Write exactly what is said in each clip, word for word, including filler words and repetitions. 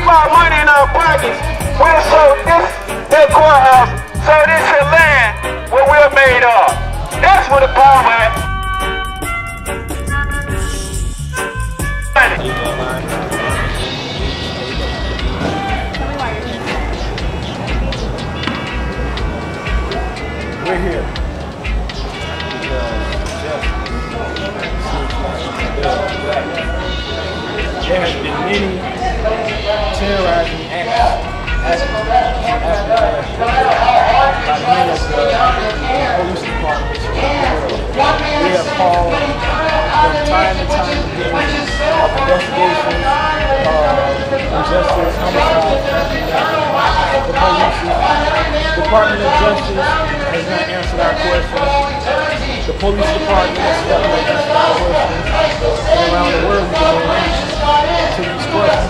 keep our money in our pockets, we'll show this, their courthouse, so this your land where we're made of. That's where the power at. We're here because there has been many terrorizing acts by many of the police departments around the world. We have called from time to time again of investigations, uh, injustice, homicide, the police, Department of Justice has not answered our questions. The police department has not answered our questions. And around the world we can reach to these questions.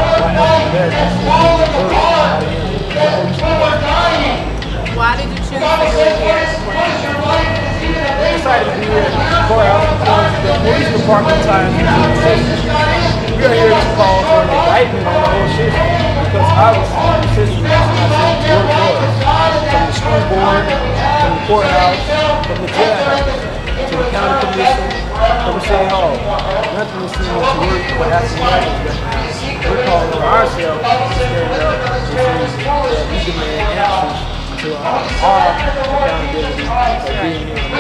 Why did you choose to do it here? We decided to be here at the courthouse because the police department ties into the system. We are here to call for an indictment on the whole system because obviously the system is not work for us. From the school board, from the courthouse, from the jailhouse, to the county commission, from the city hall. Nothing is seen to work for African-Americans. We're calling on ourselves to stand up and say that we demand answers to our, our accountability of being here in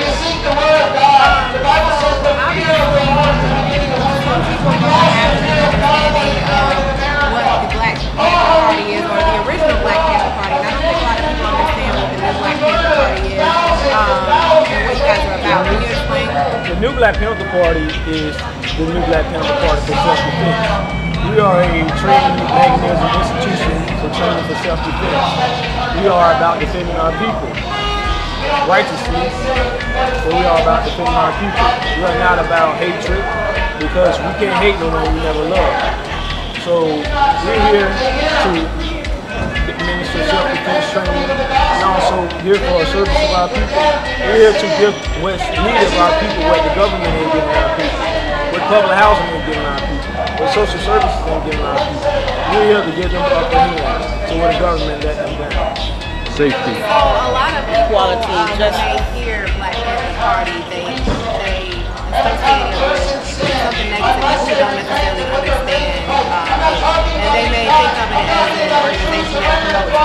what the Black Panther Party is, or the original Black Panther Party. And I don't think a lot of people understand what the new Black Panther Party is, um, and what you guys are about. Can you explain? The new Black Panther Party is the new Black Panther Party for self-defense. We are a training mechanism institution for training for self-defense. We are about defending our people righteously, but we are about defending our people. We are not about hatred, because we can't hate no one we never loved. So we're here to administer self-defense training and also here for a service of our people. We're here to give what's needed of our people, what the government ain't giving our people, what public housing ain't giving our people, what social services ain't giving our people. We're here to give them up a hand to what the government let them down. Safety. So a lot of equality. Um, just when they hear Black Panther Party, they they associate it with something negative that we don't necessarily understand, um, and they may think of it as an organization that promotes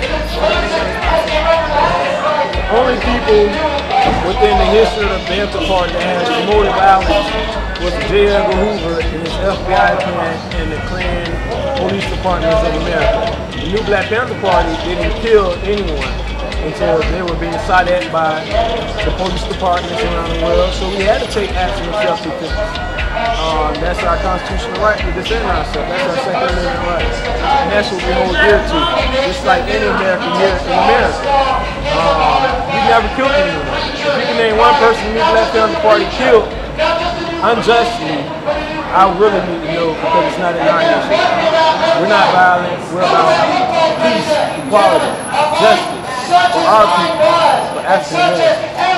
violence. Only people within the history of the Panther Party that has promoted violence was J. Edgar Hoover and his F B I plan and the Klan police departments of America. The new Black Panther Party didn't kill anyone until they were being shot at by the police departments around the world. So we had to take action of self-defense. Um, that's our constitutional right to defend ourselves. That's our Second Amendment right. And that's what we hold dear to. Just like any American here in America. Um, we never killed anyone. If you can name one person the new Black Panther Party killed unjustly, I really need to know, because it's not in our nation. We're not violent. We're about peace, equality, justice for our people, for African Americans.